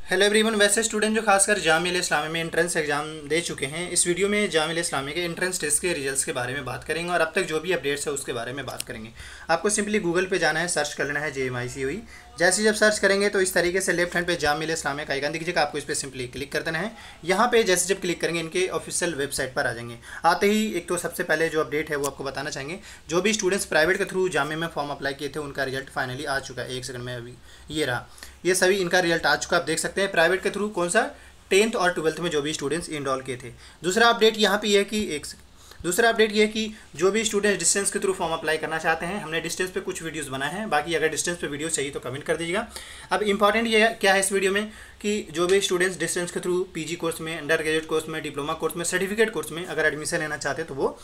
Hello everyone. वैसे student जो खासकर जामिया इस्लामिया में एंट्रेंस एग्जाम दे चुके हैं, इस वीडियो में जामिया इस्लामिया के एंट्रेंस टेस्ट के रिजल्ट्स के बारे में बात करेंगे और अब तक जो भी अपडेट्स है उसके बारे में बात करेंगे। आपको सिंपली गूगल पे जाना है, सर्च कर लेना है JMICOE। जैसे जब सर्च करेंगे तो इस तरीके से लेफ्ट हैंड पे जामिया इस्लामिया का आइकन दिख जाएगा, आपको इस पर सिंपली क्लिक कर देना है। यहाँ पे जैसे जब क्लिक करेंगे इनके ऑफिशियल वेबसाइट पर आ जाएंगे। आते ही एक तो सबसे पहले जो अपडेट है वो आपको बताना चाहेंगे, जो भी स्टूडेंट्स प्राइवेट के थ्रू जामिया में फॉर्म अप्लाई किए थे उनका रिजल्ट फाइनली आ चुका है। एक सेकंड में अभी ये रहा, ये सभी इनका रिजल्ट आ चुका है। आप देख सकते हैं प्राइवेट के थ्रू कौन सा 10th और 12th में जो भी स्टूडेंट्स इनरोल किए थे। दूसरा अपडेट यहाँ पे ये है कि जो भी स्टूडेंट्स डिस्टेंस के थ्रू फॉर्म अप्लाई करना चाहते हैं, हमने डिस्टेंस पे कुछ वीडियोस बनाए हैं, बाकी अगर डिस्टेंस पे वीडियो चाहिए तो कमेंट कर दीजिएगा। अब इंपॉर्टेंट ये क्या है इस वीडियो में कि जो भी स्टूडेंट्स डिस्टेंस के थ्रू PG कोर्स में, अंडर ग्रेजुएट कोर्स में, डिप्लोमा कोर्स में, सर्टिफिकेट कोर्स में अगर एडमिशन लेना चाहते हैं तो वो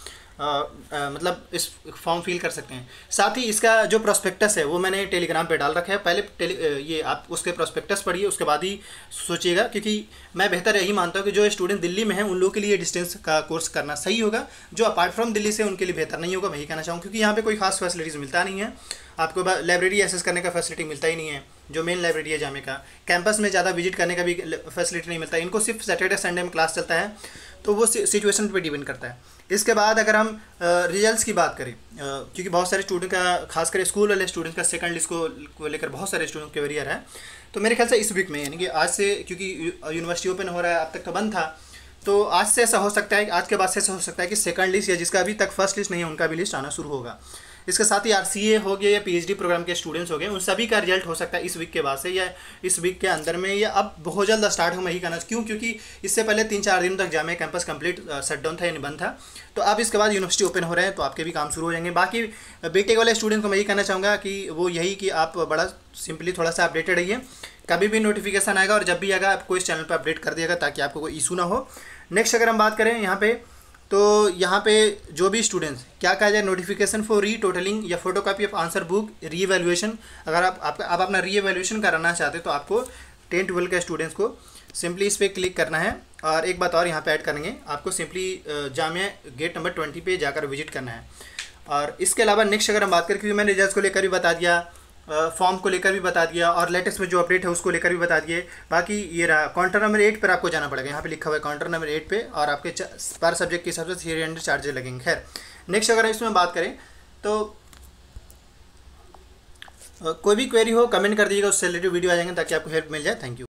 मतलब इस फॉर्म फिल कर सकते हैं। साथ ही इसका जो प्रोस्पेक्टस है वो मैंने टेलीग्राम पे डाल रखा है। पहले ये आप उसके प्रोस्पेक्टस पढ़िए, उसके बाद ही सोचिएगा, क्योंकि मैं बेहतर यही मानता हूँ कि जो स्टूडेंट दिल्ली में हैं उन लोगों के लिए डिस्टेंस का कोर्स करना सही होगा। जो अपार्ट फ्रॉम दिल्ली से उनके लिए बेहतर नहीं होगा, मैं यही कहना चाहूँ, क्योंकि यहाँ पे कोई खास फैसिलिटीज़ मिलता नहीं है। आपको लाइब्रेरी एक्सेस करने का फैसिलिटी मिलता ही नहीं है, जो मेन लाइब्रेरी है जामिया का। कैंपस में ज़्यादा विजिट करने का भी फैसिलिटी नहीं मिलता, इनको सिर्फ सैटरडे संडे में क्लास चलता है, तो वो सिचुएशन पे डिपेंड करता है। इसके बाद अगर हम रिजल्ट्स की बात करें, क्योंकि बहुत सारे स्टूडेंट का, खासकर स्कूल वाले स्टूडेंट्स का सेकंड लिस्ट को लेकर बहुत सारे स्टूडेंट के वेरियर है, तो मेरे ख्याल से इस वीक में, यानी कि आज से, क्योंकि यूनिवर्सिटी ओपन हो रहा है, अब तक तो बंद था, तो आज से ऐसा हो सकता है, आज के बाद से ऐसा हो सकता है कि सेकंड लिस्ट या जिसका अभी तक फर्स्ट लिस्ट नहीं है उनका भी लिस्ट आना शुरू होगा। इसके साथ ही RCA हो गए या PhD प्रोग्राम के स्टूडेंट्स हो गए, उन सभी का रिजल्ट हो सकता है इस वीक के बाद से या इस वीक के अंदर में, या अब बहुत जल्द स्टार्ट हो, मैं ही कहना। क्यों? क्योंकि इससे पहले 3-4 दिन तक जामिया कैंपस कंप्लीट शटडाउन था, यानी बंद था। तो अब इसके बाद यूनिवर्सिटी ओपन हो रहे हैं तो आपके भी काम शुरू हो जाएंगे। बाकी बीटेक वाले स्टूडेंट को मैं यही कहना चाहूँगा कि वो यही कि आप बड़ा सिंपली थोड़ा सा अपडेटेड रहिए। कभी भी नोटिफिकेशन आएगा और जब भी आएगा आपको इस चैनल पर अपडेट कर दिएगा, ताकि आपको कोई इशू ना हो। नेक्स्ट अगर हम बात करें यहाँ पे, तो यहाँ पे जो भी स्टूडेंट्स क्या कहा जाए, नोटिफिकेशन फॉर री टोटलिंग या photocopy of answer book re evaluation, अगर आप अपना री एवेल्युएशन कराना चाहते हैं तो आपको 10-12 के स्टूडेंट्स को सिंपली इस पर क्लिक करना है। और एक बात और यहाँ पे ऐड करेंगे, आपको सिंपली जामिया गेट नंबर 20 पे जाकर विजिट करना है। और इसके अलावा नेक्स्ट अगर हम बात करें, क्योंकि मैंने रिजल्ट को लेकर भी बता दिया, फॉर्म को लेकर भी बता दिया, और लेटेस्ट में जो अपडेट है उसको लेकर भी बता दिए। बाकी ये रहा, काउंटर नंबर 8 पर आपको जाना पड़ेगा, यहाँ पे लिखा हुआ है काउंटर नंबर 8 पे, और आपके पर सब्जेक्ट के हिसाब से 300 चार्जेस लगेंगे। खैर, नेक्स्ट अगर इसमें बात करें तो कोई भी क्वेरी हो कमेंट कर दीजिएगा, उससे रिलेटेड वीडियो आ जाएंगे ताकि आपको हेल्प मिल जाए। Thank you.